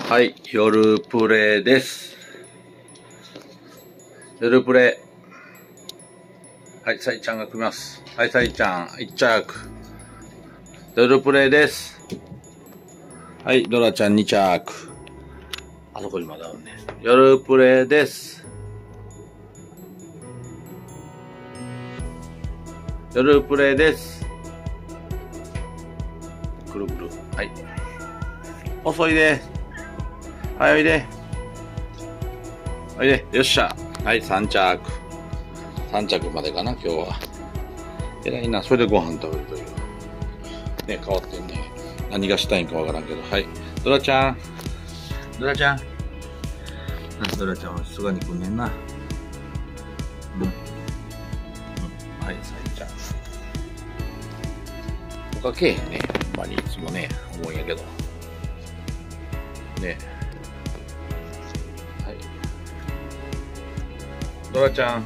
はい、夜プレイです。夜プレイ。はい、さいちゃんが来ます。はい、さいちゃん、一着。夜プレイです。はい、ドラちゃん二着。あそこにまだあるね。夜プレイです。夜プレイです。くるくる。はい。遅いで。はい、おいで。おいで。よっしゃ。はい、3着。3着までかな、今日は。偉いな。それでご飯食べるという。ね、変わってんね。何がしたいんかわからんけど。はい。ドラちゃん。ドラちゃん。ドラちゃんはすがに来んねんな。はい、さいちゃん。他けえへんね。ほんまにいつもね、思うんやけど。ね。はい。ドラちゃん。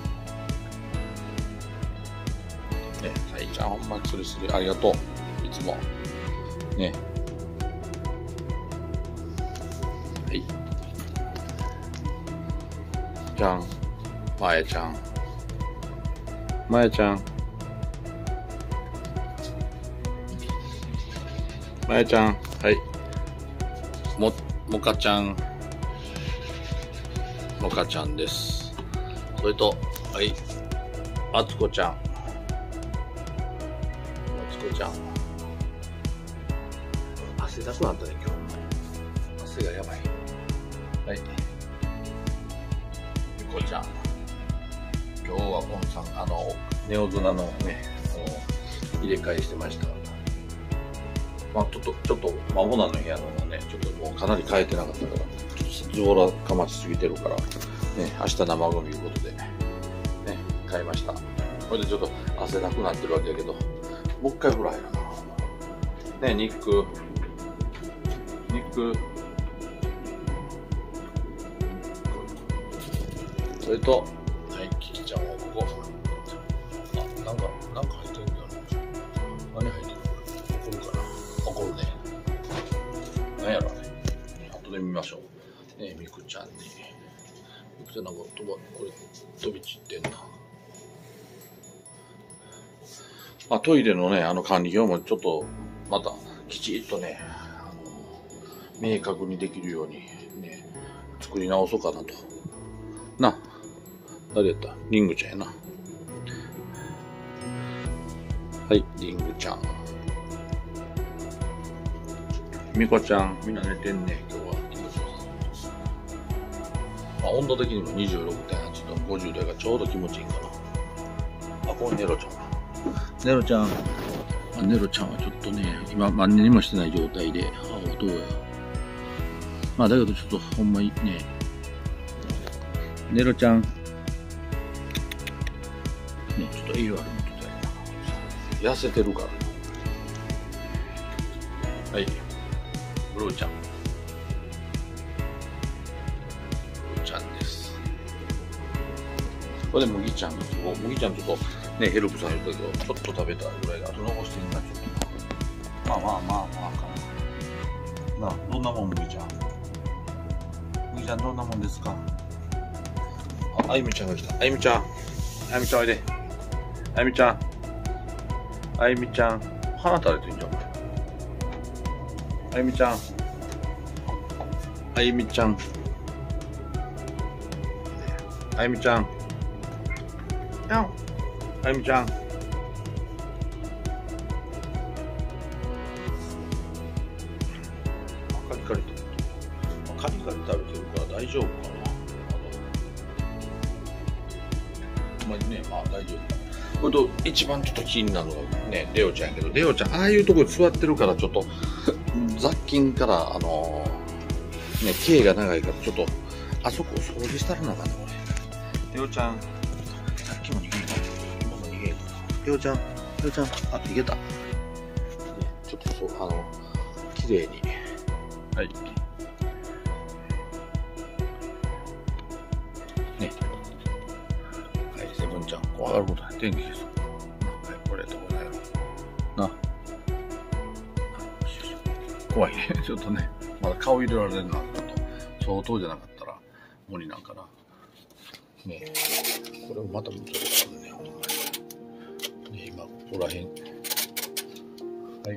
ね、さいちゃんほんまにスリスリありがとう。いつも。ね。はい。ちゃん。まやちゃん。まやちゃん。まやちゃん。はい。もかちゃん。もかちゃんです。それと、はい。あつこちゃん。あつこちゃん。汗だくなったね、今日。汗がやばい。はい。みこちゃん。今日はポンさん、ネオズナのね、入れ替えしてました。まあ、ちょっと、まもなの部屋のね、ちょっともうかなり変えてなかったから、ちょっとズボラかまちすぎてるから、ね、明日生ゴミいうことで、ね、変えました。これでちょっと汗なくなってるわけやけど、もう一回風呂入るな。ね、肉、それと、はい、キキちゃんはここ。あ、なんか入ってるんだよな。何入ってる？怒るかな？怒るね。何やろね。後で見ましょう。ね、みくちゃんに。みくちゃんなんかこれ飛び散ってんな。まあ、トイレのね、管理表もちょっと、また、きちっとね、明確にできるように、ね、作り直そうかなと。な、誰やった？リングちゃんやな。はい、リングちゃん。みこちゃん、みんな寝てんね、今日は。まあ、温度的にも 26.8 度、50度がちょうど気持ちいいかな。あ、ここにネロちゃん。ネロちゃん。ネロちゃんはちょっとね、今、何にもしてない状態で、どうや。まあ、だけどちょっとほんまにね、ネロちゃん。ね、ちょっと栄養あるのと痩せてるから。はい。ブルーちゃん。ブルーちゃんです。これで麦ちゃん。麦ちゃんちょっとね、ヘルプされたけど、ちょっと食べたぐらいで、あと残してんな、ちょっと。まあかな。なあ、どんなもん、麦ちゃん。麦ちゃんどんなもんですか？あ、あゆみちゃんが来た。あゆみちゃん。あゆみちゃんおいで。あゆみちゃん。あゆみちゃん。鼻垂れてんじゃん。あゆみちゃん。あゆみちゃん。あゆみちゃん。あゆみちゃん。カリカリ食べてるから大丈夫かな。ほんまにね、まあ大丈夫。これと一番ちょっと気になるのがね、レオちゃんやけど、レオちゃん、ああいうところに座ってるから、ちょっと、雑菌から、ね、毛が長いから、ちょっと、あそこを掃除したらなあかんね、これ。レオちゃん、さっきも逃げた。今も逃げた。レオちゃん、あ、逃げた。ね、ちょっとそう、綺麗に。はい。ね。はい、セブンちゃん、怖がることない。天気です。はい、これどこだよ。な。怖いね、ちょっとね。 まだ顔入れられるのは相当じゃなかったら無理なんかな。ねえ、これもまた難しいね。今、ここらへん。はい。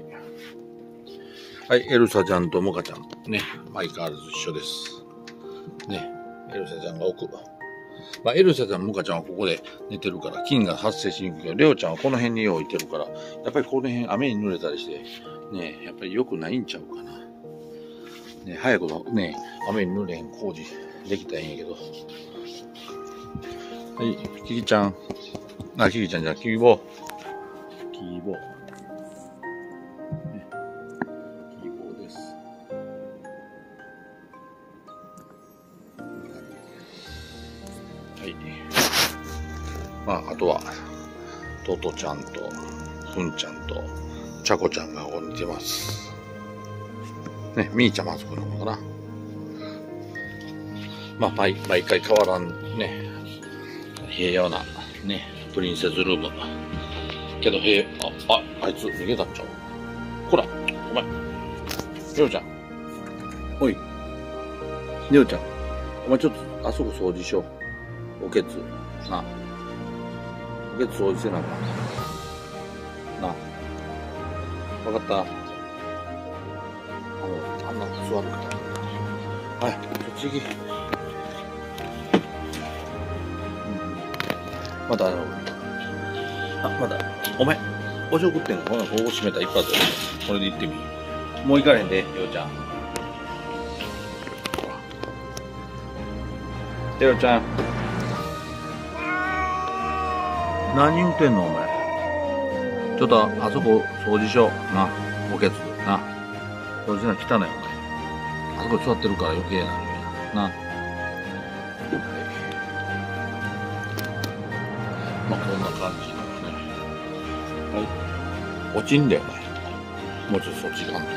はい、エルサちゃんとモカちゃん。ね、相変わらず一緒です。ね、エルサちゃんが奥。まあ、エルサちゃん、モカちゃんはここで寝てるから菌が発生しにくいけど、レオちゃんはこの辺に置いてるから、やっぱりこの辺雨に濡れたりして、ね、やっぱり良くないんちゃうかな。ね、早くのね、雨に濡れへん工事できたらいいんやけど。はい、キキちゃん。あ、キキちゃんじゃん、キキボー。キキボー。ね、キキボーです。はい。まあ、あとは、トトちゃんと、フンちゃんと、チャコちゃんがここに出ます。ね、ミーちゃんもあそこにいるのかな。まあ、毎回変わらんね、平和な、ね、プリンセスルーム。けど、あいつ逃げたんちゃう？ほら、お前。レオちゃん。おい。レオちゃん。お前ちょっと、あそこ掃除しよう。おけつ。な。おけつ掃除せなあかん。な。わかった？あんな座るから。はい、そっち行き。まだまだ、お前、お食ってんの？ほな、ここ閉めたら一発で。これで行ってみ。もう行かれへんで、ようちゃん。ようちゃん。何言ってんの、お前。ちょっと、あそこ掃除しよう。な、おけつ。な。掃除な、汚い、お前。あそこ座ってるから余計なのにな。まあ、こんな感じのね。はい。落ちんだよね。もうちょっとそっち行かんと。ね、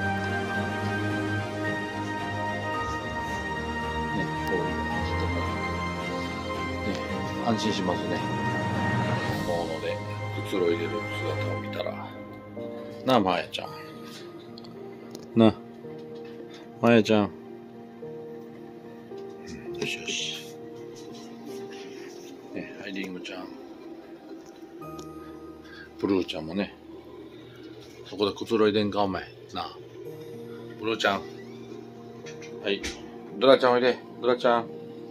こういう感じとか。ね、安心しますね。もので、くつろいでる姿を見たら。なあ、まやちゃん。なあ、まやちゃん。よしよし。ね、はい、リンゴちゃん。ブルーちゃんもね、そこでくつろいでんか、お前。なあ。ブルーちゃん。はい。ドラちゃんおいで。ドラちゃん。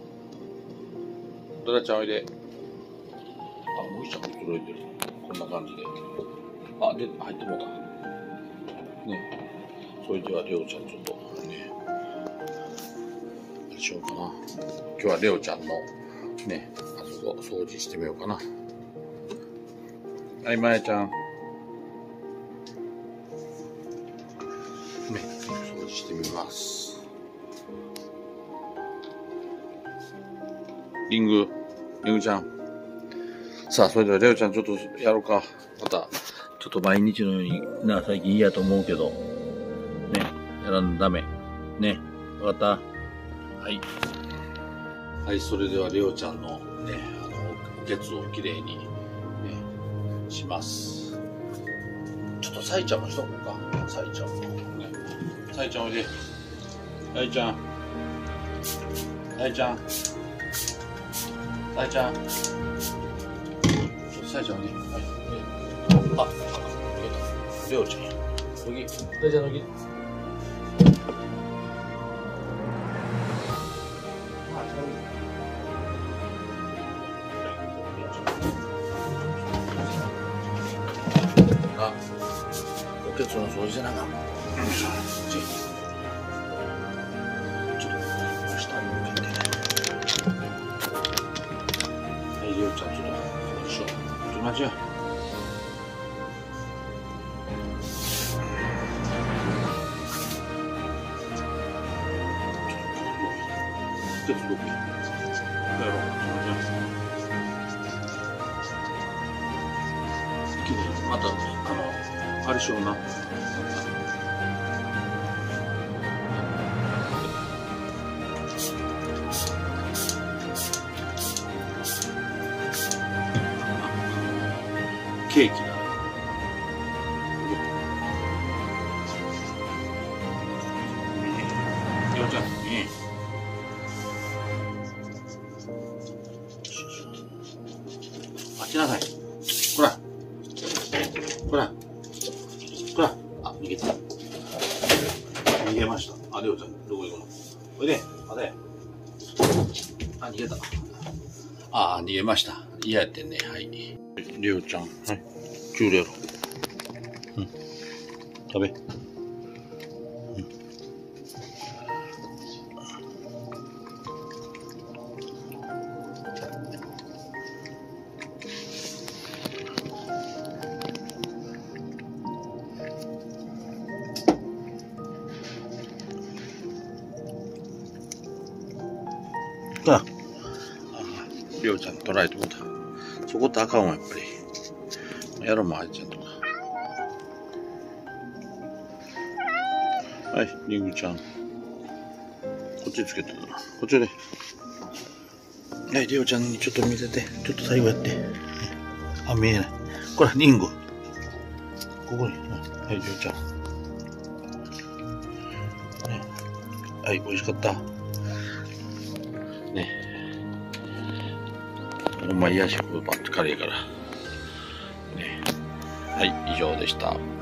ドラちゃんおいで。あ、もう一ちゃんくつろいでる。こんな感じで。あ、で、入ってもうた。ね。それでは、レオちゃんちょっと、ね。あれしようかな。今日はレオちゃんの、ね、あそこ掃除してみようかな。はい、まやちゃん。ね、掃除してみます。リングちゃん。さあ、それではレオちゃんちょっとやろうか。また、ちょっと毎日のようにな、最近嫌と思うけど、ね、やらんとダメ。ね、わかった？はい。はい、それではレオちゃんのね、おけつをきれいに、ね、します。ちょっとサイちゃんもしとこうか。サイちゃんも。ね、サイちゃんおいで。サイちゃん。サイちゃん。サイちゃん。ちょっとサイちゃんおいで。はい。あ、レオちゃんや。脱ぎ。サイちゃん脱ぎ。あ、おけつの掃除せなあかん。ちょっと下に向けて。はい、レオちゃんちょっと掃除しよう。ちょっと待ちや。おけつどこや。やろう。また、あれしような。ケーキだ。よこら。こら。あ、逃げた。逃げました。あ、りょうちゃん、どこ行くの？おいで。あれ。あ、逃げた。あ、逃げました。嫌やってんね。はい。りょうちゃん。はい。チュールやろ。うん。食べ。あ、りょうちゃん捉えてもうた。そこってあかんわ、やっぱり。やろもあいちゃんとか。はい、リングちゃん。こっちつけてるな。こっちで。はい、りょうちゃんにちょっと見せて。ちょっと最後やって。あ、見えない。これ、リング。ここに。はい、りょうちゃん。ね、はい、美味しかった。ね。ほんま癒やしばっかりやから。ね。はい、以上でした。